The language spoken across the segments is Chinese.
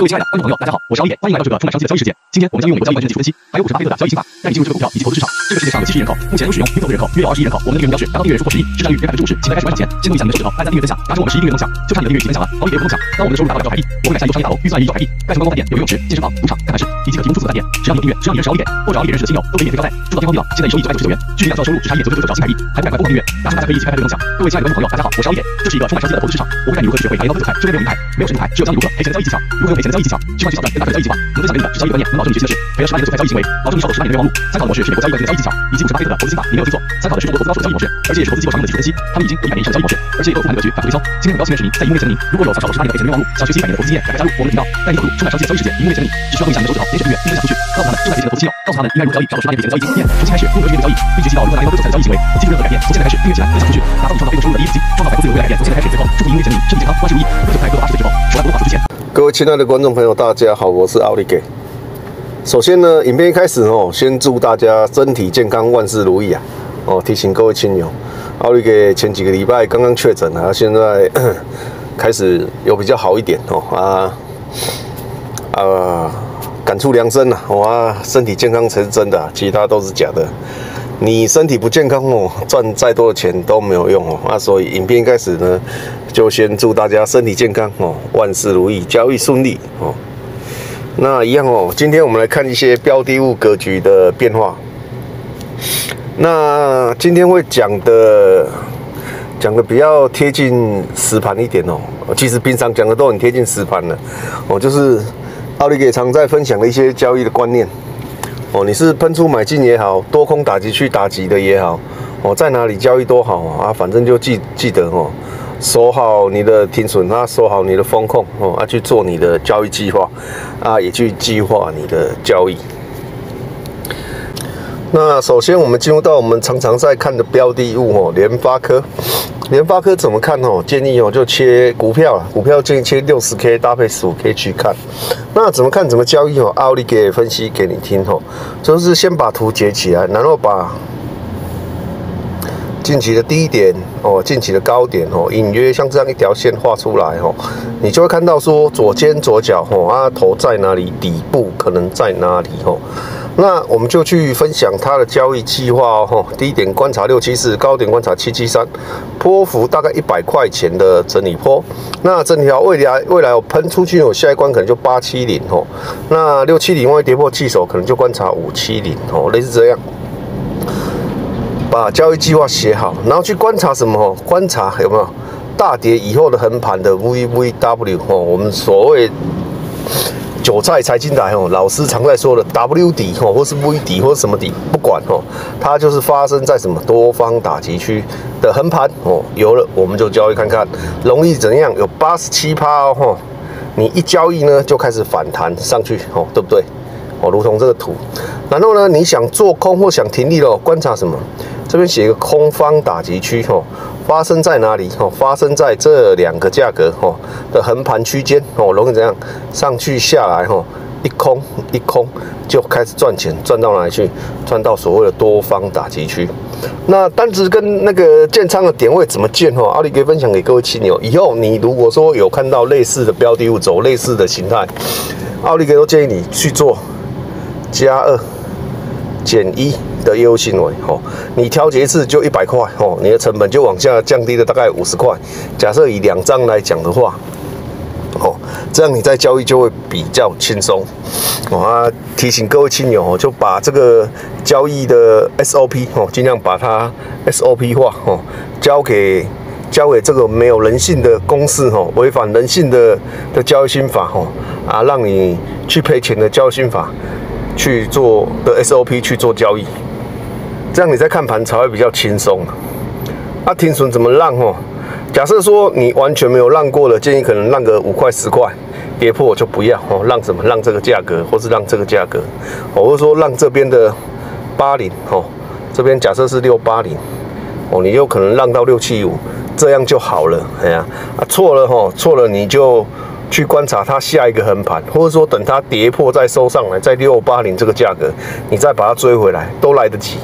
各位亲爱的观众朋友，大家好，我是奥利给，欢迎来到这个充满商机的交易世界。今天我们将用美国交易完整技术分析，还有股市巴菲特的交易心法，带你进入这个股票以及投资市场。这个世界上有70亿人口，目前有使用云投资人口约有21亿人口，我们的订阅目标是达到订阅人数破10亿，市占率约50%。现在开始观赏前，先录一下你的手指头，按赞订阅分享，达成我们11个月梦想，就差你的订阅以及分享了。奥利给有梦想，当我们的收入达到2兆台币，我们买下一座商业大楼，预算1亿兆台币，盖成观光饭店，有游泳池、健身房、赌场、看盘室，以及可提供数字饭店。只要你有订阅，只要你认识奥利给或者奥利给认识的亲友，都可以免费招待。铸造天荒地老，现在已收益999元，距离2兆收入只差1.999兆新台币，还不赶快疯狂订阅，达成大家可以一起开发这个梦想。各位亲爱的观众朋友，大家好，我是奥利给，这是一个充满商机的投资市场，我会带你如何去学会打赢高分彩，这边没有名牌，没有神牌，只有教你如何赔钱的交易技巧，如何用赔钱的交易技巧去换取小赚更大的交易计划。能分享给你的是交易的观念，能保证你学习的是赔了18年的做菜交易行为，保证你少走18年的冤枉路。参考的模式是美国交易关键的交易技巧，以及股市巴菲特的投资心法，你没有听错，参考的是中国投资高手的交易模式，而且也是投资机构常用的技术分析，他们已经有100年以上的交易模式，而且也有富含的格局，反复推销。今天很高兴认识您，在赢面前的您，如果有想少走18年的赔钱的冤枉路，想学习100年的投资经验，赶快加入我们的频道，带你走入充满商机的交易世界。赢面前的你，只需要用一下你的手指头，点选订阅，并分享出去，告诉他们正在赔钱的投资亲友，告诉他们应该如何交易，少走18年赔钱的交易经验。重新开始，用格局面的交易，并学习到如何拿赢高分彩的交易行为。记住任何改变，从现在开始订阅起来，分享出去，达到你创造被动收入的第一桶金，创造百富自由未来改变。从现在开始，最后祝福赢面前的你身体健康，万事如意，各种快乐80岁之后，手腕不用花出之前。 各位亲爱的观众朋友，大家好，我是奥利给。首先呢，影片一开始先祝大家身体健康，万事如意啊！提醒各位亲友，奥利给前几个礼拜刚刚确诊啊，现在开始有比较好一点感触良深啊！身体健康才是真的，其他都是假的。你身体不健康赚再多的钱都没有用所以影片一开始呢，就先祝大家身体健康万事如意，交易顺利那一样今天我们来看一些标的物格局的变化。那今天会讲的比较贴近实盘一点其实平常讲的都很贴近实盘了就是奥利给常在分享的一些交易的观念你是喷出买进也好，多空打击去打击的也好在哪里交易都好反正就记得守好你的停损守好你的风控去做你的交易计划也去计划你的交易。那首先我们进入到我们常常在看的标的物联发科。联发科怎么看建议就切股票了，股票建议切60K 搭配15K 去看。那怎么看怎么交易奥利给分析给你听就是先把图截起来，然后把近期的低点近期的高点隐约像这样一条线画出来你就会看到说左肩左脚头在哪里，底部可能在哪里那我们就去分享它的交易计划低点观察674，高点观察773，波幅大概100块钱的整理波。那整体未来我喷出去下一关可能就870那670万一跌破季手可能就观察570类似这样。把交易计划写好，然后去观察什么？观察有没有大跌以后的横盘的 VWW 我们所谓韭菜财经台老师常在说的 W 底或是 V 底或是什么底，不管它就是发生在什么多方打击区的横盘有了我们就交易看看容易怎样，有87%你一交易呢就开始反弹上去对不对？如同这个图，然后呢，你想做空或想停利观察什么？这边写一个空方打击区发生在哪里？发生在这2个价格的横盘区间容易怎样？上去下来一空就开始赚钱，赚到哪里去？赚到所谓的多方打击区。那单子跟那个建仓的点位怎么建奥利给分享给各位亲友。以后你如果说有看到类似的标的物走类似的形态，奥利给都建议你去做+2减1的业务行为你调节一次就100块你的成本就往下降低了大概50块。假设以2张来讲的话这样你在交易就会比较轻松提醒各位亲友就把这个交易的 SOP 尽量把它 SOP 化交给这个没有人性的公式违反人性的交易心法让你去赔钱的交易心法去做的 SOP 去做交易，这样你在看盘才会比较轻松停损怎么让假设说你完全没有让过的，建议可能让个5块10块，跌破就不要让什么？让这个价格，或是让这个价格或者说让这边的80这边假设是680你有可能让到675，这样就好了。错了你就去观察它下一个横盘，或者说等它跌破再收上来，在680这个价格，你再把它追回来，都来得及。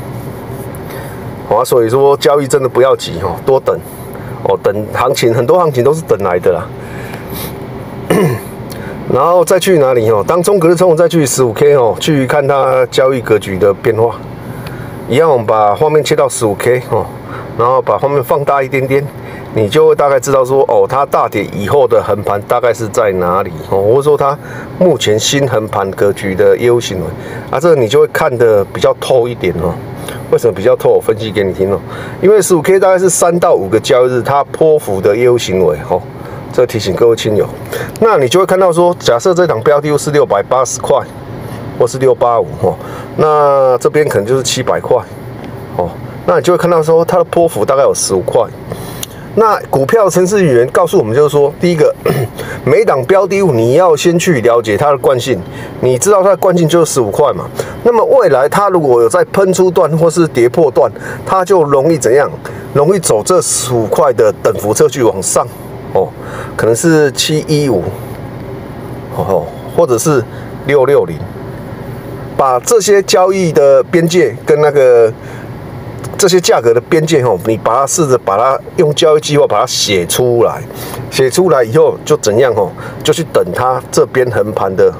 所以说交易真的不要急多等等行情，很多行情都是等来的啦。 然后再去哪里哦？当中隔日冲，再去15K 哦，去看它交易格局的变化。一样，我们把画面切到15K 哦，然后把画面放大一点点，你就会大概知道说哦，它大跌以后的横盘大概是在哪里哦，或者说它目前新横盘格局的业务行为啊，这个你就会看得比较透一点哦。为什么比较透？我分析给你听哦。因为15K 大概是3到5个交易日它波幅的业务行为哦。这个提醒各位亲友，那你就会看到说，假设这档标的是680块，或是685哦，那这边可能就是700块哦，那你就会看到说它的波幅大概有15块。那股票程式语言告诉我们就是说，第一个，每一档标的物你要先去了解它的惯性，你知道它的惯性就是15块嘛。那么未来它如果有在喷出段或是跌破段，它就容易怎样？容易走这15块的等幅测距往上。哦，可能是715，哦，或者是660，把这些交易的边界跟那个这些价格的边界哦，你把它试着把它用交易计划把它写出来，写出来以后就怎样哦，就去等它这边横盘的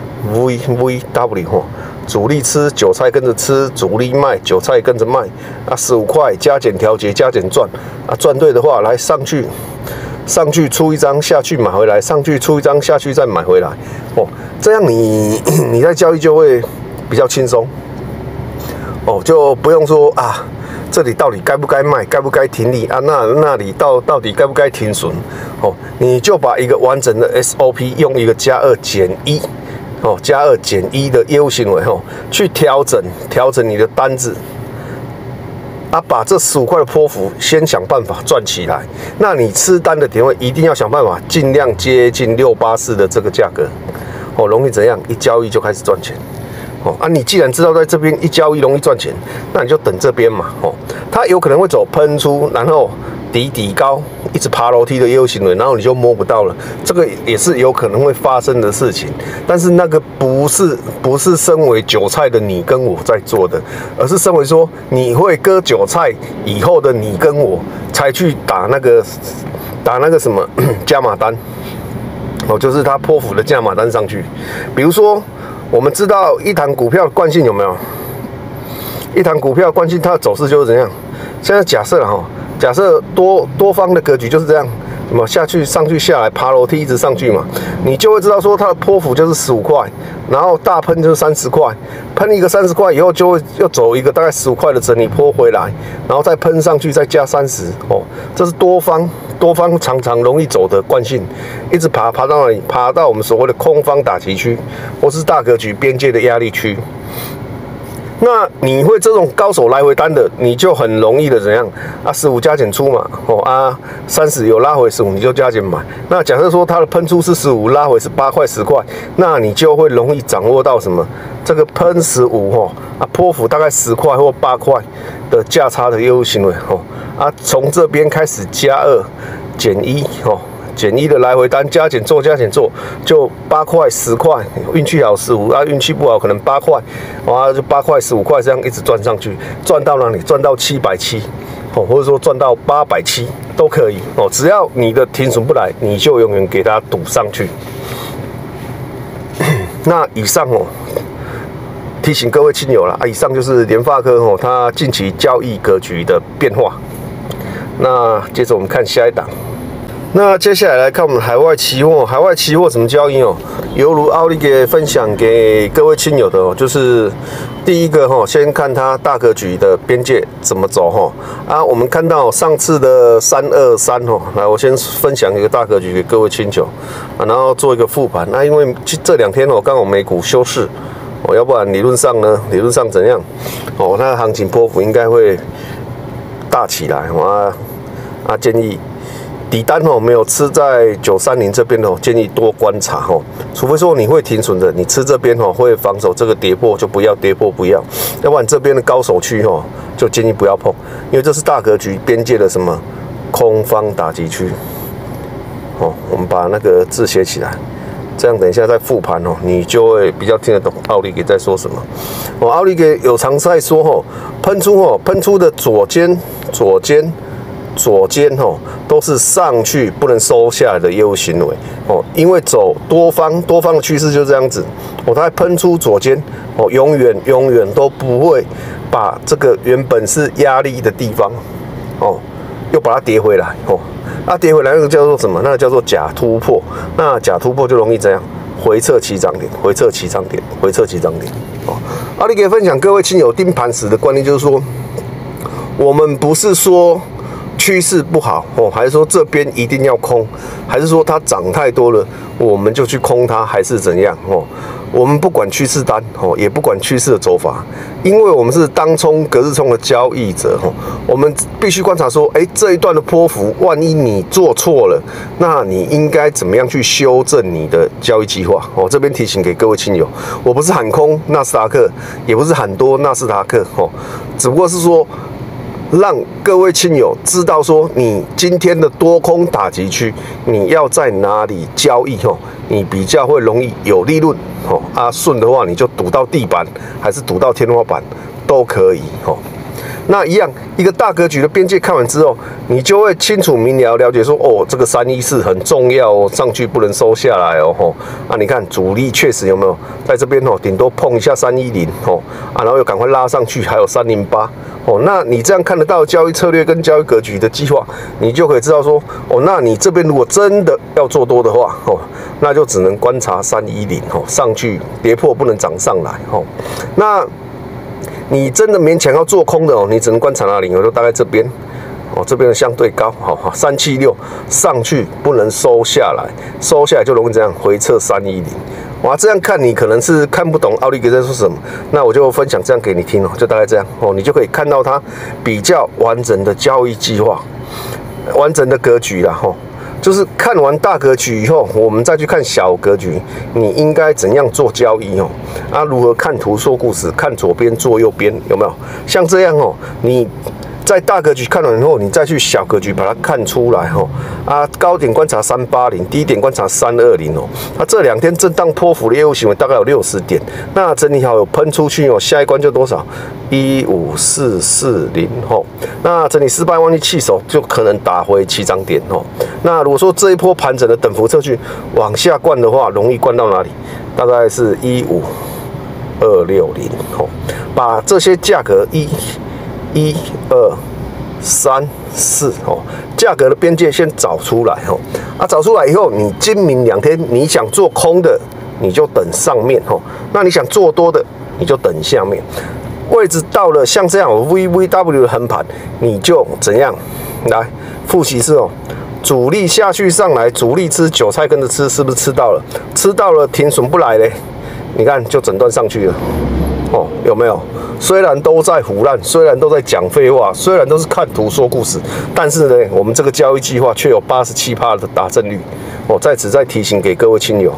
VW 哦，主力吃韭菜跟着吃，主力卖韭菜跟着卖啊，15块加减调节加减赚啊，赚对的话来上去出一张，下去买回来，上去出一张，下去再买回来，哦，这样你在交易就会比较轻松，哦，就不用说啊，这里到底该不该卖，该不该停利啊？那里到底该不该停损？哦，你就把一个完整的 SOP 用一个加2减1，哦，加2减1的业务行为哦，去调整你的单子。啊，把这15块的波幅先想办法赚起来。那你吃单的点位一定要想办法尽量接近684的这个价格，哦，容易怎样？一交易就开始赚钱。哦啊，你既然知道在这边一交易容易赚钱，那你就等这边嘛。哦，它有可能会走喷出，然后底高，一直爬楼梯的业务行为，然后你就摸不到了。这个也是有可能会发生的事情，但是那个不是身为韭菜的你跟我在做的，而是身为说你会割韭菜以后的你跟我才去打那个什么加码单。哦，就是它波幅的加码单上去。比如说，我们知道一档股票的惯性有没有？一档股票的惯性它的走势就是怎样？现在假设哈。假设多方的格局就是这样，什么下去、上去、下来，爬楼梯一直上去嘛，你就会知道说它的波幅就是15块，然后大喷就是30块，喷一个30块以后就会又走一个大概15块的整理波回来，然后再喷上去再加30哦，这是多方常常容易走的惯性，一直爬到哪里？爬到我们所谓的空方打击区，或是大格局边界的压力区。那你会这种高手来回单的，你就很容易的怎样啊？15加减出嘛，哦啊，30有拉回15，你就加减买。那假设说它的喷出是15，拉回是8块10块，那你就会容易掌握到什么？这个喷15哦啊，波幅大概10块或8块的价差的业务行为哦啊，从这边开始加2减1哦。减1的来回单加减做，就8块10块，运气好15啊，运气不好可能8块，哇，就8块15块这样一直赚上去，赚到哪里？赚到770哦，或者说赚到870都可以哦，只要你的停损不来，你就永远给它赌上去。那以上哦，提醒各位亲友啦，以上就是联发科哦，它近期交易格局的变化。那接着我们看下一档。那接下来看我们海外期货，海外期货怎么交易哦？犹如奥利给分享给各位亲友的哦，就是第一个哈，先看它大格局的边界怎么走哈啊。我们看到上次的323哦，来我先分享一个大格局给各位亲友啊，然后做一个复盘。那因为这2天哦，刚好美股休市哦，要不然理论上怎样哦？它的行情波幅应该会大起来啊，建议。底单哦没有吃在930这边哦，建议多观察哦，除非说你会停损的，你吃这边哦会防守这个跌破就不要，跌破不要，要不然这边的高手区哦就建议不要碰，因为这是大格局边界的什么空方打击区哦，我们把那个字写起来，这样等一下再复盘哦，你就会比较听得懂奥利给在说什么哦。奥利给有常在说哦，喷出的左肩左肩都是上去不能收下来的业务行为因为走多方的趋势就这样子它喷出左肩永远都不会把这个原本是压力的地方又把它跌回来跌回来那个叫做什么？那个叫做假突破。那假突破就容易怎样？回撤起涨点，回撤起涨点，回撤起涨点你可以分享各位亲友盯盘时的观念，就是说，我们不是说趋势不好还是说这边一定要空，还是说它涨太多了我们就去空它，还是怎样我们不管趋势单也不管趋势的走法，因为我们是当冲隔日冲的交易者我们必须观察说，这一段的波幅，万一你做错了，那你应该怎么样去修正你的交易计划这边提醒给各位亲友，我不是喊空纳斯达克，也不是喊多纳斯达克只不过是说，让各位亲友知道说，你今天的多空打击区，你要在哪里交易你比较会容易有利润顺的话，你就赌到地板，还是赌到天花板都可以那一样，一个大格局的边界看完之后，你就会清楚明了解说，这个314很重要上去不能收下来你看主力确实有没有在这边顶多碰一下310然后又赶快拉上去，还有308那你这样看得到交易策略跟交易格局的计划，你就可以知道说，那你这边如果真的要做多的话那就只能观察310上去跌破不能涨上来那你真的勉强要做空的你只能观察哪里？就大概这边这边的相对高376上去不能收下来，收下来就容易这样回撤310。这样看你可能是看不懂奥利给在说什么，那我就分享这样给你听就大概这样你就可以看到它比较完整的交易计划，完整的格局啦就是看完大格局以后，我们再去看小格局，你应该怎样做交易如何看图说故事，看左边做右边，有没有？像这样你在大格局看完以后，你再去小格局把它看出来高点观察380，低点观察320这两天震荡波幅的业务行为大概有60点，那整理好有喷出去下一关就多少15440那整理失败忘记弃手就可能打回起涨点那如果说这一波盘整的等幅测距往下灌的话，容易灌到哪里？大概是15260把这些价格1、2、3、4价格的边界先找出来找出来以后，你今明两天你想做空的，你就等上面那你想做多的，你就等下面。位置到了像这样VVW 的横盘，你就怎样来复习是主力下去上来，主力吃韭菜跟着吃，是不是吃到了？吃到了停损不来嘞，你看就整段上去了有没有？虽然都在胡乱，虽然都在讲废话，虽然都是看图说故事，但是呢，我们这个交易计划却有87%的达阵率在此再提醒给各位亲友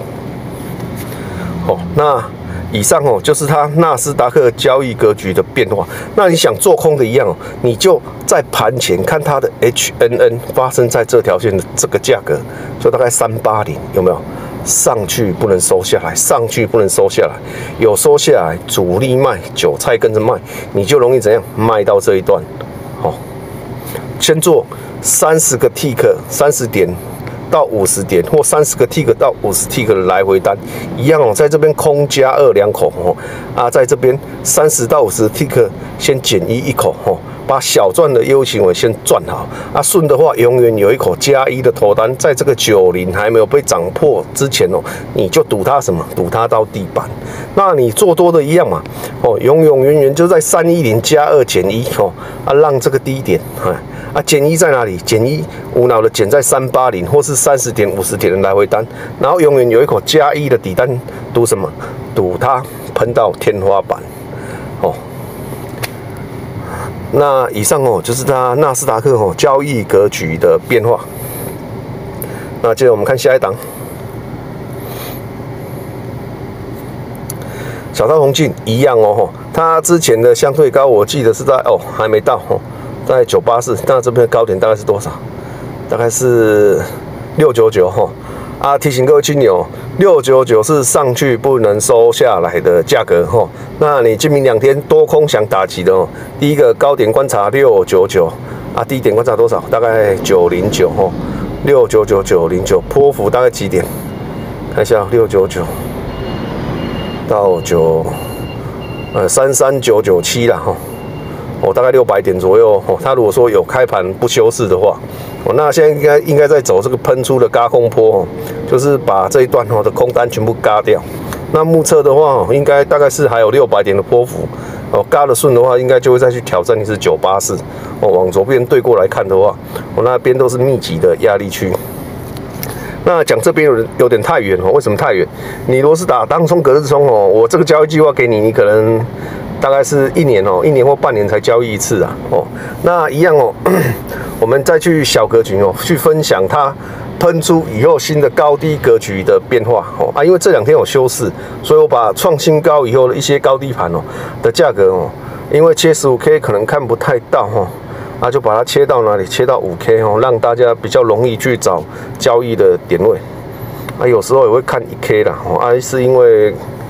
那以上就是它纳斯达克交易格局的变化。那你想做空的一样你就在盘前看它的 HNN 发生在这条线的这个价格，就大概380，有没有？上去不能收下来，上去不能收下来，有收下来，主力卖，韭菜跟着卖，你就容易怎样卖到这一段先做30个 tick 30点到50点，或30个 tick 到50 tick 的来回单，一样在这边空加2两口在这边30到50 tick 先减一口把小赚的业务行为先赚好顺的话永远有一口加1的头单，在这个90还没有被涨破之前你就赌它什么？赌它到地板。那你做多的一样嘛永远就在310加2减1让这个低点减1在哪里？减1无脑的减在380或是30点50点的来回单，然后永远有一口加1的底单，赌什么？赌它喷到天花板那以上就是它纳斯达克交易格局的变化。那接着我们看下一档，小道宏进一样它之前的相对高，我记得是在还没到在984，那这边的高点大概是多少？大概是699提醒各位亲友，699是上去不能收下来的价格那你今明两天多空想打击的第一个高点观察699 啊，低点观察多少？大概909哦，699909，波幅大概几点？看一下699到33997啦哈，大概600点左右哦。它如果说有开盘不休市的话，那现在应该在走这个喷出的轧空波哦，就是把这一段的空单全部轧掉。那目测的话，应该大概是还有600点的波幅哦，轧的顺的话，应该就会再去挑战一次984哦。往左边对过来看的话，那边都是密集的压力区。那讲这边有点太远哦，为什么太远？你如果是打当冲、隔日冲哦，我这个交易计划给你，你可能大概是1年或半年才交易一次啊哦。那一样哦，我们再去小格局哦，去分享它喷出以后新的高低格局的变化哦啊，因为这2天有休市，所以我把创新高以后的一些高低盘哦的价格哦，因为切15K 可能看不太到哦。啊，就把它切到哪里？切到5K哦，让大家比较容易去找交易的点位。啊，有时候也会看1K 啦，哦，啊，是因为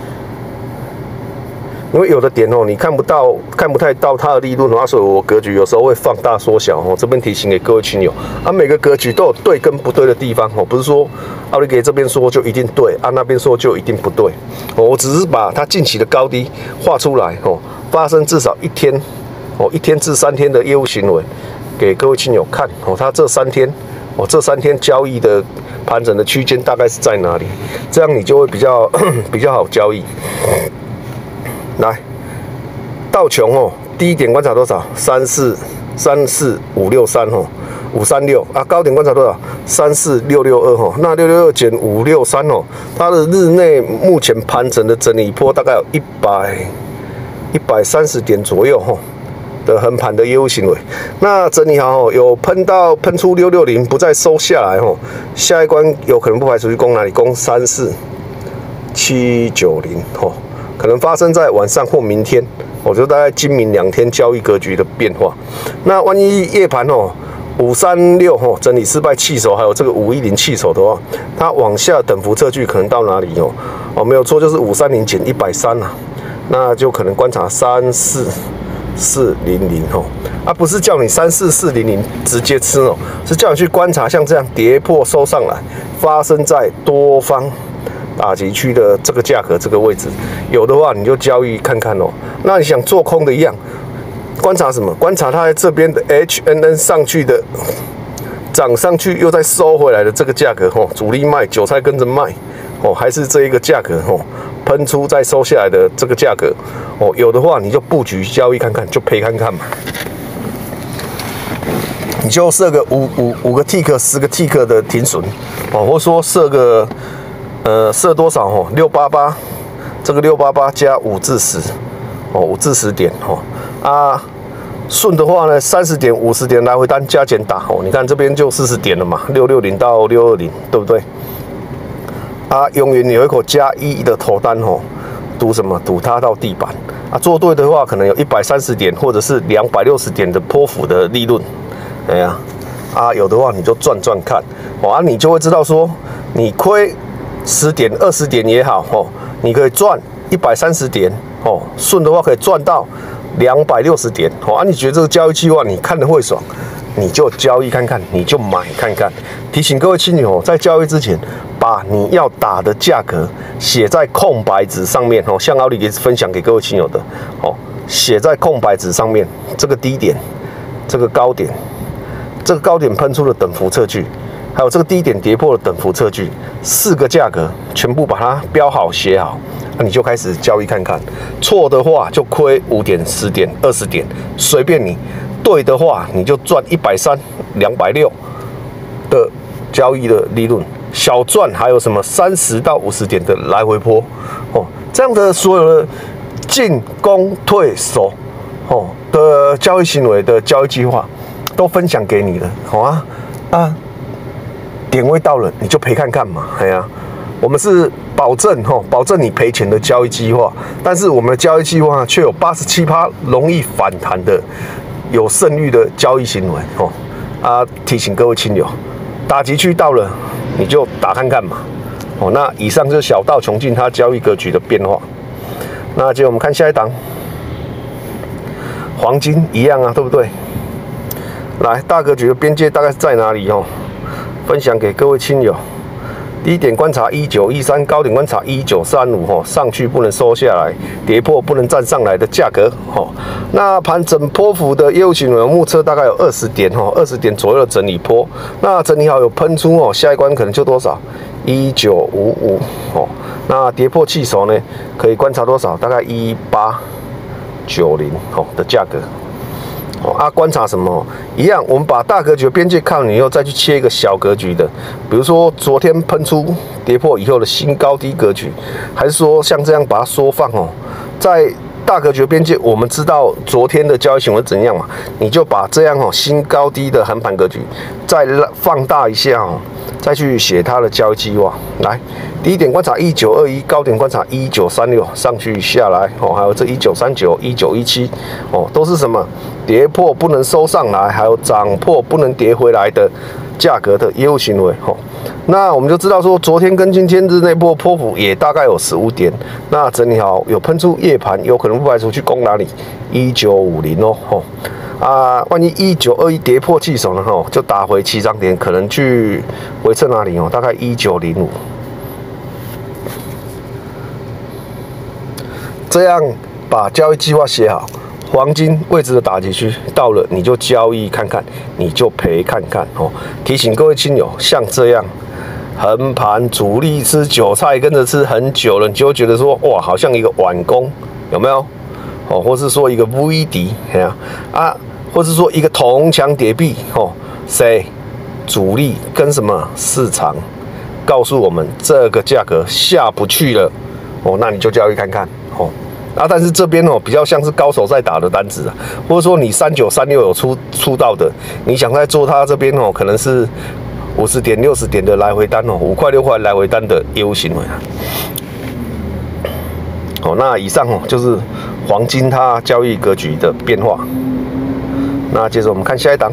有的点哦，你看不太到它的利润啊，所以我格局有时候会放大缩小哦。这边提醒给各位亲友，啊，每个格局都有对跟不对的地方哦，不是说奥利给这边说就一定对，啊那边说就一定不对哦。我只是把它近期的高低画出来哦，发生至少1天。1天至3天的业务行为，给各位亲友看哦。它这3天交易的盘整的区间大概是在哪里？这样你就会比较好交易。来，道琼哦，低点观察多少？34563哦，536啊，高点观察多少？34662哦，那662减563哦，它的日内目前盘整的整理波大概有130点左右哦。的横盘的业务行为，那整理好有喷出660，不再收下来哦。下一关有可能不排除去攻哪里？攻34790哦，可能发生在晚上或明天。我觉得大概今明2天交易格局的变化。那万一夜盘哦536哦整理失败弃守，还有这个510弃守的话，它往下等幅测距可能到哪里哦？没有错，就是530减130啊，那就可能观察34400哦，不是叫你34400直接吃哦，是叫你去观察像这样跌破收上来，发生在多方打击区的这个价格这个位置，有的话你就交易看看哦。那你想做空的一样，观察什么？观察它在这边的 HNN 上去的涨上去又再收回来的这个价格哦，主力卖，韭菜跟着卖哦，还是这一个价格哦？喷出再收下来的这个价格哦，有的话你就布局交易看看，就赔看看嘛。你就设个5个 tick 10个 tick 的停损哦，或者说设个设多少哦？688，这个688加5至10哦，5至10点哦啊。顺的话呢，30点、50点来回单加减打哦。你看这边就40点了嘛，660到620，对不对？啊，永远有一口加1的头单哦，赌什么？赌它到地板啊！做对的话，可能有130点或者是260点的波幅的利润。哎呀，有的话你就赚看哦，你就会知道说，你亏10点、20点也好哦，你可以赚130点哦，顺的话可以赚到260点哦。你觉得这个交易计划你看得会爽？你就交易看看，你就买看看。提醒各位亲友哦，在交易之前，把你要打的价格写在空白纸上面哦，像奥利给分享给各位亲友的哦，写在空白纸上面。这个低点，这个高点，这个高点喷出的等幅测距，还有这个低点跌破的等幅测距，4个价格全部把它标好写好，那你就开始交易看看。错的话就亏5点、10点、20点，随便你。对的话，你就赚130、260的交易的利润，小赚还有什么30到50点的来回波哦，这样的所有的进攻退守哦的交易行为的交易计划都分享给你了，好啊，点位到了你就赔看看嘛，哎呀，我们是保证你赔钱的交易计划，但是我们的交易计划却有87%容易反弹的。有胜率的交易行为哦，提醒各位亲友，打击区到了你就打看看嘛哦。那以上就是小道琼进它交易格局的变化。那接着我们看下一档，黄金一样啊，对不对？ 来，大格局的边界大概是在哪里哦？分享给各位亲友。低点观察1913，高点观察1935哦，上去不能收下来，跌破不能站上来的价格哦。那盘整波幅的业务行为目测大概有20点哦，20点左右的整理波。那整理好有喷出哦，下一关可能就多少？1955哦。那跌破气手呢，可以观察多少？大概1890哦的价格。观察什么？一样，我们把大格局的边界看完以后，再去切一个小格局的，比如说昨天喷出跌破以后的新高低格局，还是说像这样把它缩放哦，在大格局的边界，我们知道昨天的交易行为怎样嘛？你就把这样新高低的横盘格局再放大一下哦，再去写它的交易计划。来，低点观察1921，高点观察1936，上去下来哦，还有这1939、1917哦，都是什么？跌破不能收上来，还有涨破不能跌回来的价格的业务行为哦。那我们就知道说，昨天跟今天日内波波幅也大概有15点。那整理好有喷出夜盘，有可能不排除去攻哪里1950哦。万一1921跌破气手呢？就打回起涨点，可能去回测哪里哦？大概1905。这样把交易计划写好。黄金位置的打击区到了，你就交易看看，你就赔看看哦。提醒各位亲友，像这样横盘主力吃韭菜跟着吃很久了，你就会觉得说哇，好像一个碗弓，有没有？哦，或是说一个 V 底，或是说一个铜墙铁壁哦。谁？主力跟什么市场告诉我们这个价格下不去了哦，那你就交易看看哦。但是这边比较像是高手在打的单子啊，或者说你39、36有出到的，你想在做它这边可能是50点、60点的来回单5块、6块来回单的业务行为啊。那以上就是黄金它交易格局的变化。那接着我们看下一档。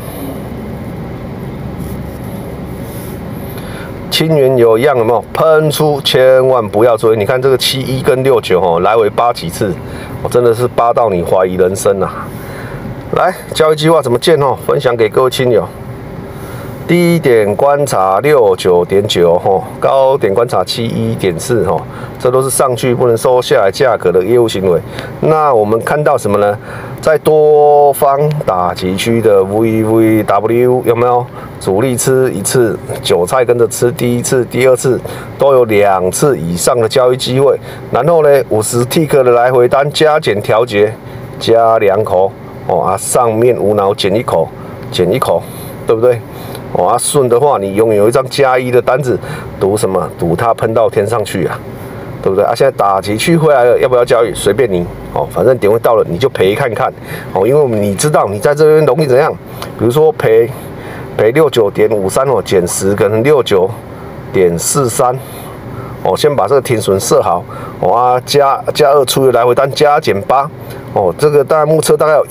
清原油一样有没有喷出？千万不要追！你看这个71跟69来回扒几次，真的是扒到你怀疑人生啊！来，交易计划怎么建分享给各位亲友。低点观察69.9高点观察71.4这都是上去不能收下来价格的业务行为。那我们看到什么呢？在多方打击区的 VVW 有没有主力吃一次，韭菜跟着吃第一次、第二次都有2次以上的交易机会。然后呢，50 tick 的来回单加减调节，加2口上面无脑减1口，减1口，对不对？顺的话，你永远有一张+1的单子，赌什么？赌它喷到天上去啊，对不对？现在打击区回来了，要不要交易？随便你反正点位到了你就赔看看因为你知道你在这边容易怎样？比如说赔69.53减10，可能69.43先把这个停损设好加2出的来回单加减8这个大概目测大概有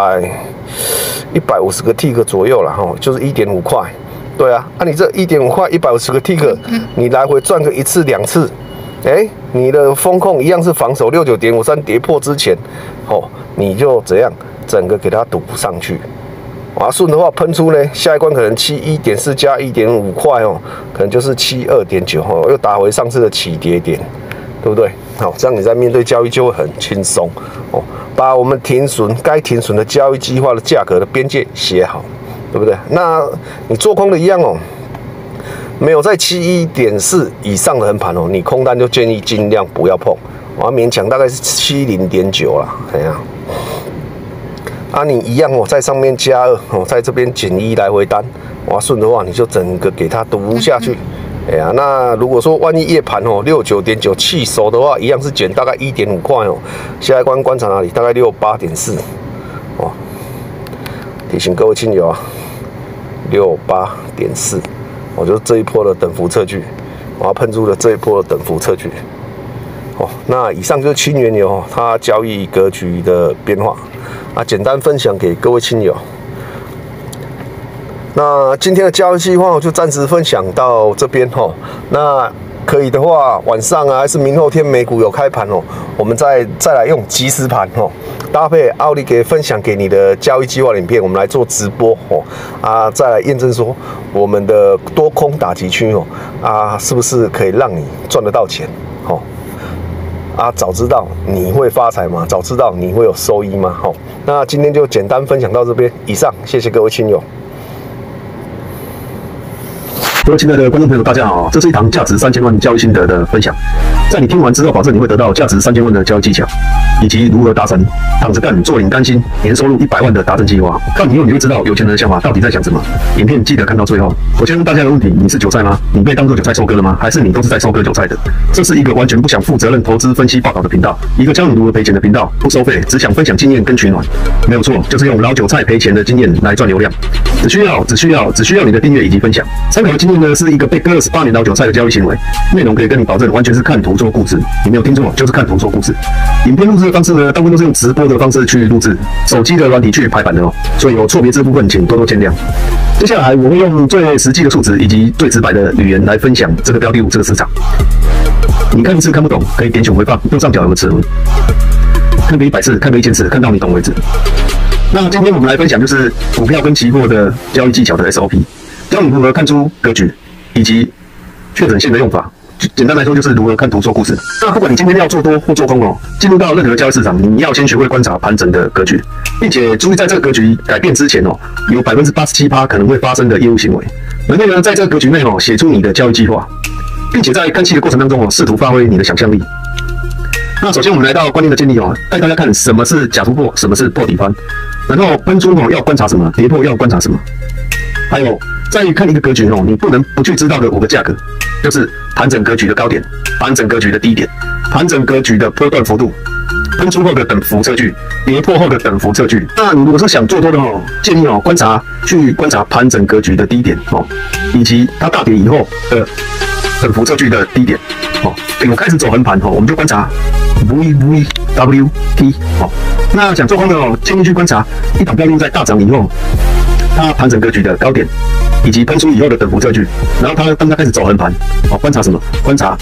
150个 tick 左右了就是1.5块。对啊，你这1.5块150个 tick， 你来回赚个1次2次，你的风控一样是防守69.53跌破之前你就怎样整个给它赌上去。顺的话喷出呢，下一关可能71.4加1.5块可能就是72.9又打回上次的起跌点，对不对？这样你在面对交易就会很轻松把我们该停损的交易计划的价格的边界写好，对不对？那你做空的一样没有在71.4以上的横盘你空单就建议尽量不要碰勉强大概是70.9啦，你一样在上面加2在这边减1来回单顺的话你就整个给它读下去。那如果说万一夜盘69.9气熟的话，一样是减大概1.5块下一关观察哪里？大概68.4提醒各位亲友68.4就是这一波的等幅测距喷出了这一波的等幅测距那以上就是清原油它交易格局的变化简单分享给各位亲友。那今天的交易计划就暂时分享到这边那可以的话，晚上啊，还是明后天美股有开盘哦，我们再来用即时盘哦，搭配奥利给分享给你的交易计划影片，我们来做直播哦啊，再来验证说我们的多空打击区哦啊，是不是可以让你赚得到钱哦？啊，早知道你会发财吗？早知道你会有收益吗？好，那今天就简单分享到这边，以上，谢谢各位亲友。 各位亲爱的观众朋友，大家好！这是一堂价值3000万交易心得的分享。在你听完之后，保证你会得到价值3000万的交易技巧，以及如何达成躺着干坐领甘心、年收入100万的达成计划。看以后你会知道有钱人的想法到底在想什么。影片记得看到最后。我先问大家的问题：你是韭菜吗？你被当作韭菜收割了吗？还是你都是在收割韭菜的？这是一个完全不想负责任投资分析报道的频道，一个教你如何赔钱的频道，不收费，只想分享经验跟取暖。没有错，就是用老韭菜赔钱的经验来赚流量。只需要你的订阅以及分享。参考的经验呢，是一个被割了18年老韭菜的交易行为。内容可以跟你保证，完全是看图说故事。你没有听错，就是看图说故事。影片录制的方式呢，大部分都是用直播的方式去录制，手机的软体去排版的哦，所以有错别字部分，请多多见谅。接下来我会用最实际的数值以及最直白的语言来分享这个标的物这个市场。你看一次看不懂，可以点选回放，右上角有个齿轮，看个100次，看个1000次，看到你懂为止。那今天我们来分享就是股票跟期货的交易技巧的 SOP， 教你如何看出格局以及确诊线的用法。简单来说就是如何看图说故事。那不管你今天要做多或做空哦，进入到任何交易市场，你要先学会观察盘整的格局，并且注意在这个格局改变之前哦，有87%可能会发生的业务行为。然后呢，在这个格局内哦，写出你的交易计划，并且在看戏的过程当中哦，试图发挥你的想象力。那首先我们来到观念的建立哦，带大家看什么是假突破，什么是破底翻，然后喷出哦要观察什么，跌破要观察什么，还有在看一个格局哦，你不能不去知道的5个价格，就是盘整格局的高点、盘整格局的低点、盘整格局的波段幅度、喷出后的等幅测距、跌破后的等幅测距。那你如果是想做多的哦，建议哦去观察盘整格局的低点哦，以及它大跌以后的等幅测距的低点哦。我开始走横盘哦，我们就观察 VWT 哦。那想做空的哦，建议去观察一档标的在大涨以后，它盘整格局的高点，以及喷出以后的等幅测距。然后当它开始走横盘，哦，观察什么？观察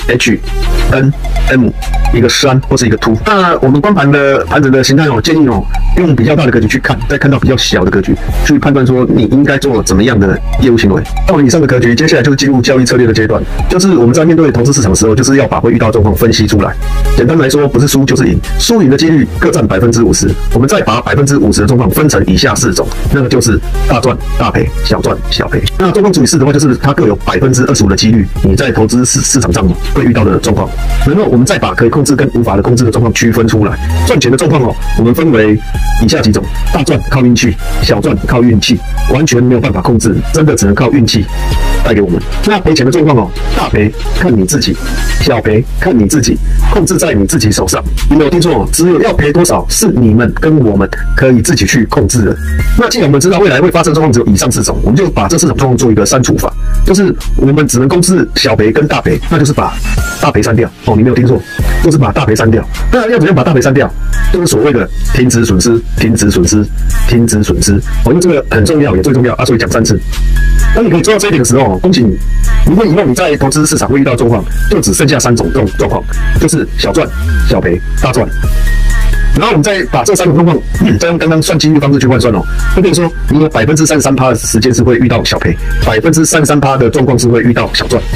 H、N、M 一个山或是一个凸。那我们观盘的盘整的形态哦，建议哦用比较大的格局去看，再看到比较小的格局，去判断说你应该做怎么样的业务行为。看完以上的格局，接下来就是进入交易策略的阶段，就是我们在面对投资市场的时候，就是要把会遇到的状况分析出来。简单来说，不是输就是赢，输赢的几率各占50%。我们再把50%的状况分成以下4种，那个就是大赚、大赔、小赚、小赔。那状况除以4的话，就是它各有25%的几率，你在投资市场上会遇到的状况。然后我们再把可以控制跟无法的控制的状况区分出来。赚钱的状况哦，我们分为以下几种：大赚靠运气，小赚靠运气，完全没有办法控制，真的只能靠运气带给我们。那赔钱的状况哦，大赔看你自己，小赔看你自己，控制在你自己手上。你没有听错哦，只有要赔多少是你们跟我们可以自己去控制的。那既然我们知道未来会发生状况只有以上4种，我们就把这4种状况做一个删除法，就是我们只能控制小赔跟大赔，那就是把大赔删掉哦，你没有听错，就是把大赔删掉。那要怎样把大赔删掉？就是所谓的停止损失，停止损失，停止损失。哦，因为这个很重要，也最重要啊，所以讲3次。当你可以做到这一点的时候，恭喜你！如果以后你在投资市场会遇到状况，就只剩下3种这种状况，就是小赚、小赔、大赚。然后我们再把这3种状况，再用刚刚算几率方式去换算哦，就变成说，你有33%的时间是会遇到小赔，33%的状况是会遇到小赚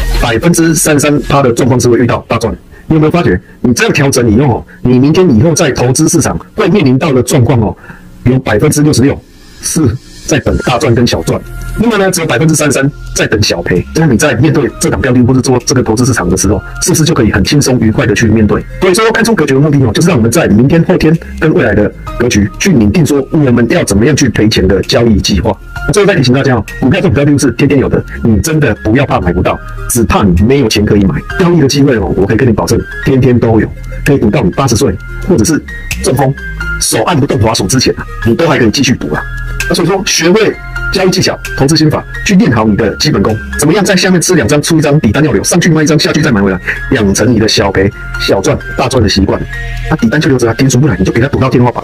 ，33%的状况是会遇到大赚。你有没有发觉，你这样调整以后哦，你明天以后在投资市场会面临到的状况哦，有66%是在等大赚跟小赚，另外呢，只有33%在等小赔。这样你在面对这档标的或是做这个投资市场的时候，是不是就可以很轻松愉快的去面对？所以说，看出格局的目的哦，就是让我们在明天、后天跟未来的格局去拟定说我们要怎么样去赔钱的交易计划。最后再提醒大家哦，股票这种标的是天天有的，你真的不要怕买不到，只怕你没有钱可以买。交易的机会哦，我可以跟你保证，天天都有，可以赌到你80岁，或者是中风，手按不动滑鼠之前啊，你都还可以继续赌啊。那所以说，学会交易技巧、投资心法，去练好你的基本功，怎么样在下面吃2张出1张，底单要留，上去卖1张，下去再买回来，养成你的小赔、小赚、大赚的习惯。那底单就留着啊，天出不来你就给他赌到天花板。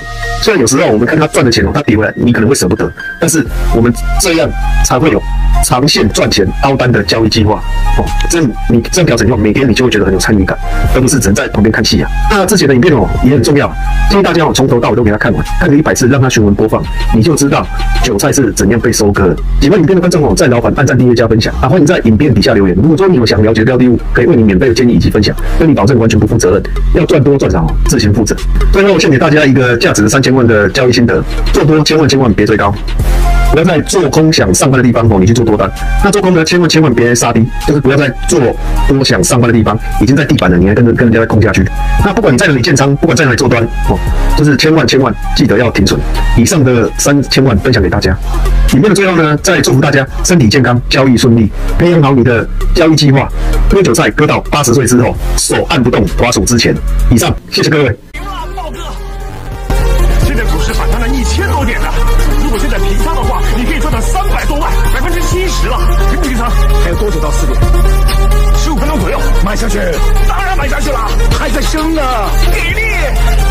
虽然有时候我们看他赚的钱哦，他跌回来，你可能会舍不得，但是我们这样才会有长线赚钱凹单的交易计划哦。你这样调整以后，每天你就会觉得很有参与感，而不是只能在旁边看戏啊。那之前的影片哦也很重要，建议大家哦从头到尾都给他看完，看个100次，让他循环播放，你就知道韭菜是怎样被收割的。喜欢影片的观众哦，在老板按赞、订阅、加分享啊！欢迎在影片底下留言。如果说你有想了解的标的物，可以为你免费的建议以及分享，跟你保证完全不负责任，要赚多赚少自行负责。最后，献给大家一个价值3000万的交易心得：做多千万别追高，不要在做空想上班的地方哦，你去做多单。那做空呢，千万别杀低，就是不要在做多想上班的地方已经在地板了，你还跟人家在空下去。那不管你在哪里建仓，不管在哪里做单哦，就是千万记得要停损。以上的3000万分享给大家。影片的最后呢，再祝福大家身体健康，交易顺利，培养好你的交易计划，割韭菜割到80岁之后，手按不动滑鼠之前。以上，谢谢各位。 豹哥，现在股市反弹了1000多点呢，如果现在平仓的话，你可以赚到300多万，70%了。平仓还有多久到4点？15分钟左右，买下去，当然买下去了，还在升呢，给力！